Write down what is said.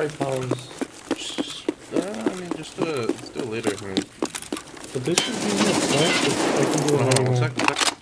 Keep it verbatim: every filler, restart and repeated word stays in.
five pounds. Uh, I mean, just do it, just do it later. I mean. But this should be enough, right? I can do it Hold on, hold on, one right sec, one sec.